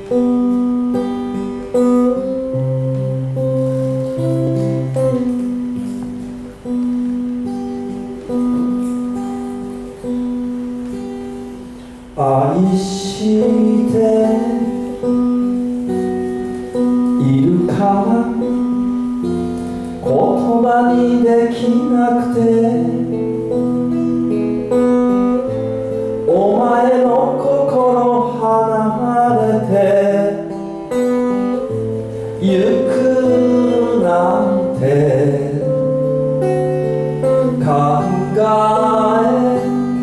愛しているから言葉にできなくてお前の心離れてゆくなんて考え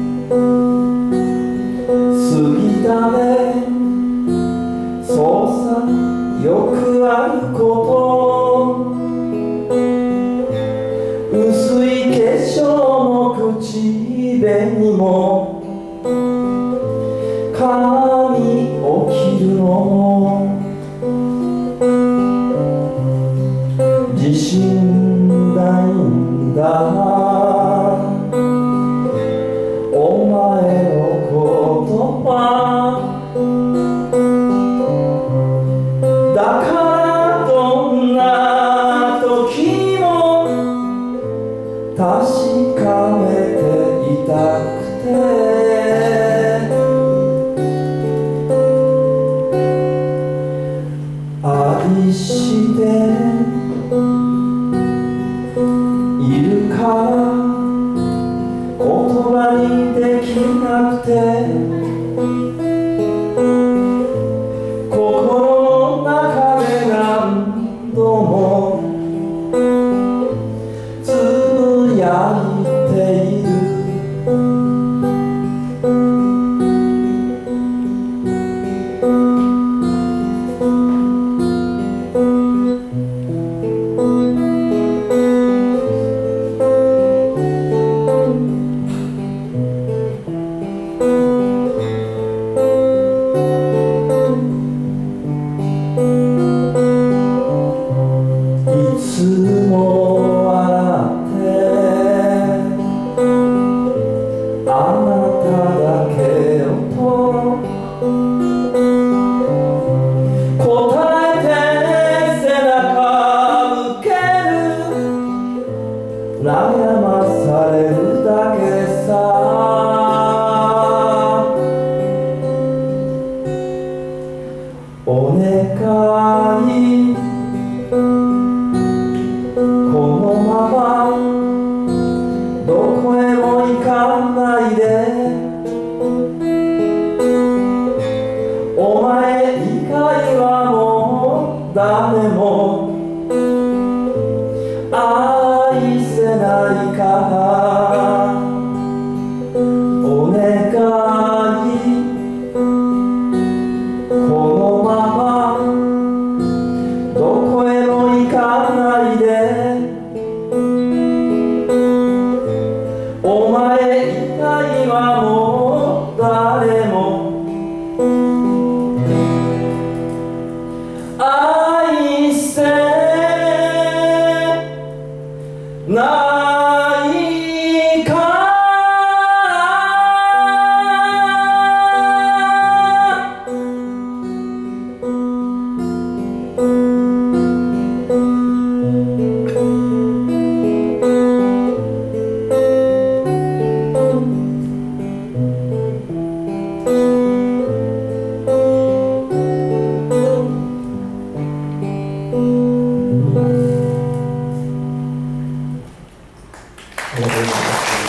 過ぎだねそうさよくあること薄い化粧の口紅も髪起きるの自信ないんだお前のことはだからどんな時も確かめていたくて愛しているから言葉にできなくて心の中で何度もつぶやいているいつも笑ってあなただけよと答えて背中向ける悩まされるだけさお願いこのままどこへも行かないでお前以外はもう誰も愛せないからお願いこのままどこへも行かないでお前以外はもう誰も愛せないからありがとうございます。